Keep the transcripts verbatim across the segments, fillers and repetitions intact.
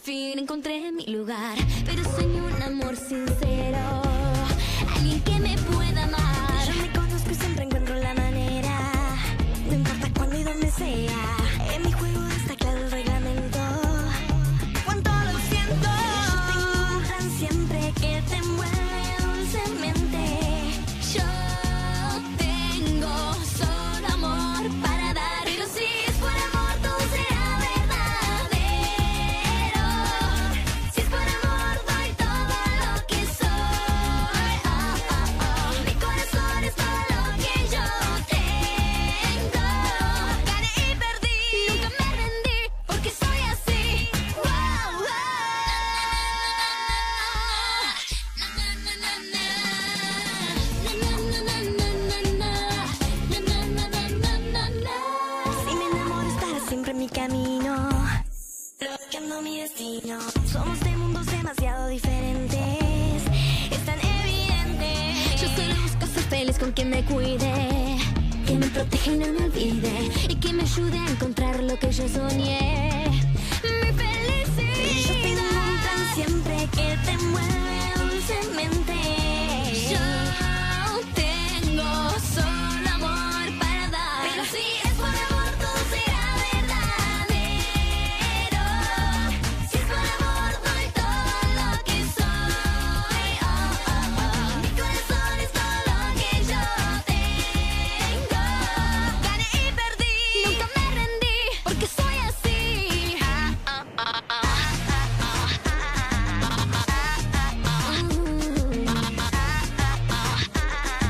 fin encontré mi lugar, pero soy un amor sincero, alguien que me pueda amar. Yo me conozco y siempre encuentro la manera, no importa cuándo y dónde sea. En mi juego está claro el reglamento, cuánto lo siento. Yo tengo un plan siempre que te envuelve dulcemente. Yo tengo solo amor para dar, pero si es por amor todo será verdadero. Si es por amor doy todo lo que soy. Oh, oh, oh. Mi corazón es todo lo que yo tengo. Gané y perdí, nunca me rendí, porque soy así. Wow, wow. Na, na, na, na, na. Na, na, na, na, na, na, na. Na, na, na, na, na, na, na. Si me enamoro estará siempre en mi camino, bloqueando mi destino. Somos de mundos demasiado diferentes, es tan evidente. Yo solo busco ser feliz con quien me cuide, que me proteja y no me olvide, y que me ayude a encontrar lo que yo soñé. Mi felicidad. Yo tengo un plan siempre que te envuelve dulcemente. Yo tengo solo amor para dar, pero si es por amor todo será verdadero. Si es por amor doy todo lo que soy. Oh, oh, oh. Mi corazón es todo lo que yo tengo. Gané y perdí, nunca me rendí, porque soy así. Ah, ah, ah, ah, ah, ah,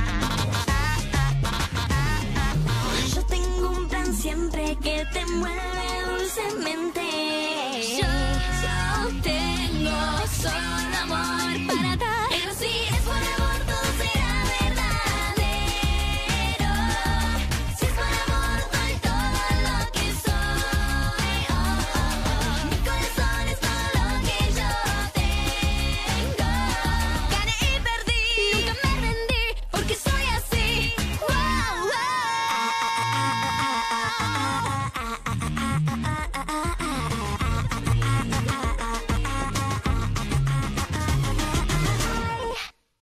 Yo tengo un plan siempre que te envuelve